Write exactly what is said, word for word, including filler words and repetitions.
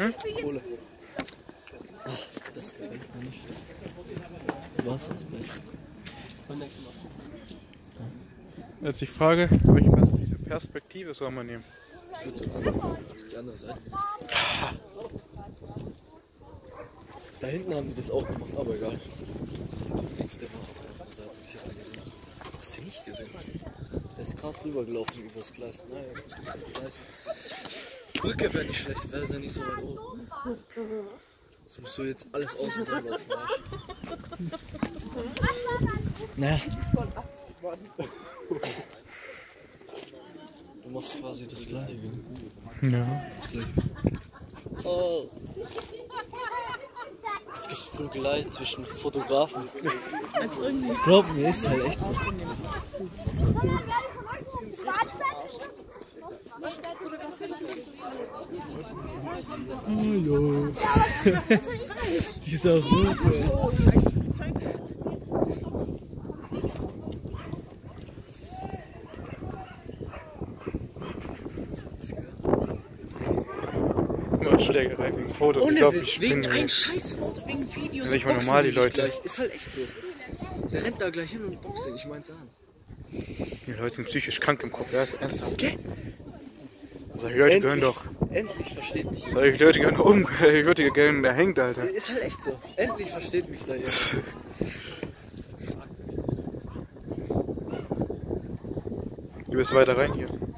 Hm? Kohle. Ach, das gefällt mir nicht. Was ist das? Jetzt die Frage, welche Perspektive soll man nehmen? Ich würde die andere Seite nehmen. Da hinten haben die das auch gemacht, aber egal. Links, der war auf der anderen Seite. Ich hab den gesehen. Hast du den nicht gesehen? Der ist gerade rübergelaufen übers Gleis. Naja, Gleis. Brücke wäre nicht schlecht, wäre ja nicht so weit oben. So musst du jetzt alles außen rumlaufen. Naja. Du machst quasi das Gleiche, gell? Ja. Das Gleiche. Oh. Es gibt Prügelei zwischen Fotografen. Glaub mir, ist halt echt so. Hallo. Dieser Ruf. Schlägerei wegen Fotos. Ohne Ich glaub, Witz, ich wegen bin ein scheiß Foto, wegen Videos. Ja, nicht mal normal, die Leute. Gleich. Ist halt echt so. Der rennt da gleich hin und boxt ihn, ich mein's ernst. Die Leute sind psychisch krank im Kopf, ja, ist ernsthaft. Okay. Solche Leute Endlich, gehören doch. Endlich versteht mich. Solche Leute gehören um. Die Leute gehören da hängt, Alter. Ist halt echt so. Endlich versteht mich da jemand. Du bist weiter rein hier.